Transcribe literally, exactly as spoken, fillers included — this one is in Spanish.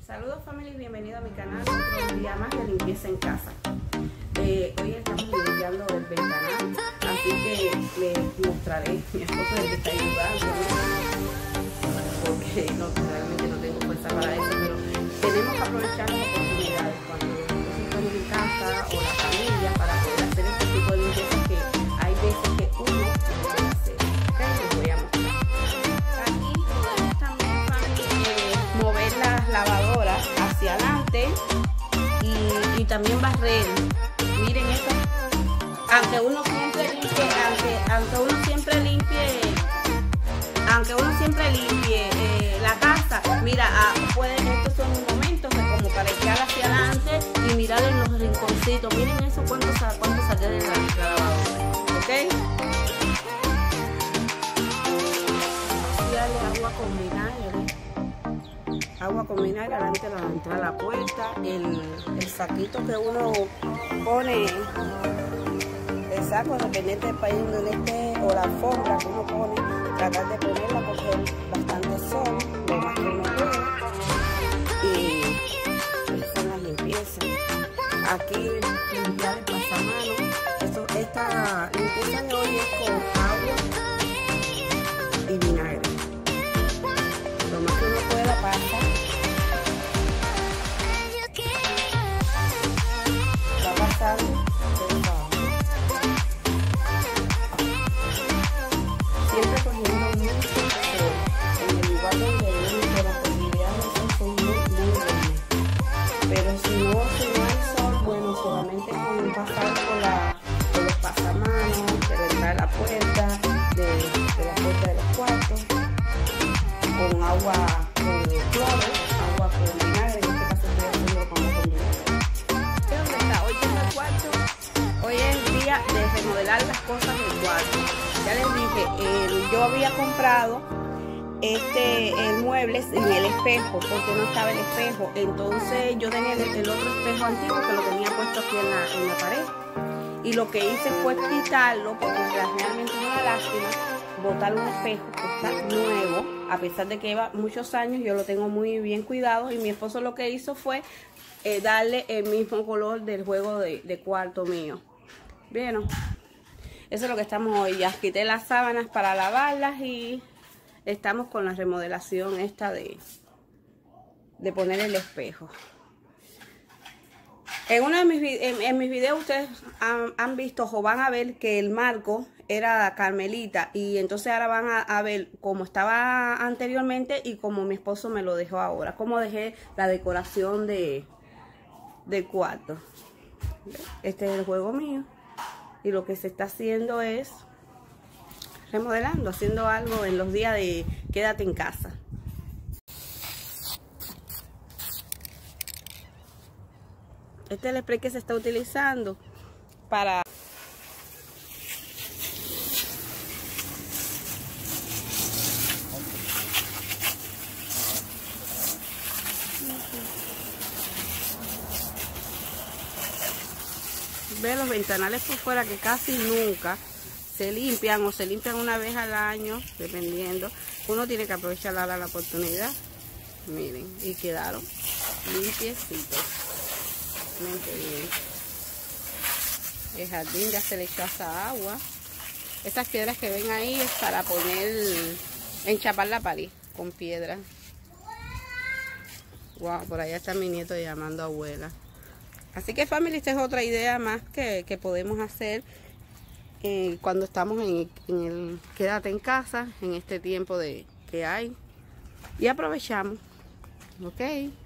Saludos familia y bienvenido a mi canal, otro día más de limpieza en casa. Eh, hoy estamos limpiando el ventanal, así que les mostraré, mi esposo es el que está ayudando, ¿no? Porque no, realmente no tengo fuerza para eso, pero tenemos que aprovechar las oportunidades cuando nosotros estamos en casa o la familia para poder hacer este tipo de limpieza que hay veces que uno no puede hacer. ¿Okay? Les voy a mostrar. Aquí podemos también eh, mover las lavadoras hacia adelante y, y también barrer. Miren esto, aunque uno siempre limpie, aunque, aunque uno siempre limpie, aunque uno siempre limpie eh, la casa, mira, ah, pueden, estos son momentos de como para echar hacia adelante y mirar en los rinconcitos. Miren eso, cuánto, cuánto sale de la, la lavadora, ¿ok? Vaciarle agua con vinagre. Agua con vinagre delante de la entrada a la puerta, el, el saquito que uno pone, el saco dependiente del país donde esté, o la alfombra que uno pone, tratar de ponerla porque hay bastante sol, lo más que uno puede, y esas son las limpiezas. Aquí limpiar el pasamano. Esto, esta limpieza de hoy es con agua y vinagre. Lo más que uno pueda pasar. Va pasando siempre cogiendo mucho sol. En el lugar donde viven las posibilidades son muy, muy buenas. Pero si no, si no hay sol, bueno, solamente con pasar por, la, por los pasamanos, de entrar a la puerta, de, de la puerta de los cuartos, con agua con cloro, agua con vinagre, en este caso estoy haciendo con agua con vinagre. ¿Dónde está? Hoy tengo el cuarto, hoy es el día de remodelar las cosas del cuarto. Ya les dije, eh, yo había comprado este el mueble sin el espejo, porque no estaba el espejo, entonces yo tenía el, el otro espejo antiguo que lo tenía puesto aquí en la, en la pared, y lo que hice fue quitarlo, porque realmente es una lástima botar un espejo que está nuevo, a pesar de que lleva muchos años, yo lo tengo muy bien cuidado, y mi esposo lo que hizo fue eh, darle el mismo color del juego de, de cuarto mío. ¿Vieron? Eso es lo que estamos hoy. Ya quité las sábanas para lavarlas y estamos con la remodelación esta de, de poner el espejo. En uno de mis, en, en mis videos ustedes han, han visto o van a ver que el marco era Carmelita, y entonces ahora van a, a ver cómo estaba anteriormente y como mi esposo me lo dejó ahora, cómo dejé la decoración de del cuarto. Este es el juego mío y lo que se está haciendo es remodelando, haciendo algo en los días de quédate en casa. Este es el spray que se está utilizando para ver los ventanales por fuera, que casi nunca se limpian o se limpian una vez al año, dependiendo. Uno tiene que aprovechar ahora la oportunidad. Miren, y quedaron limpiecitos. Miren qué bien. El jardín ya se le echó esa agua. Estas piedras que ven ahí es para poner, enchapar la pared con piedra. Wow, por allá está mi nieto llamando a abuela. Así que familia, esta es otra idea más que, que podemos hacer eh, cuando estamos en, en el quédate en casa, en este tiempo de que hay. Y aprovechamos, ¿ok?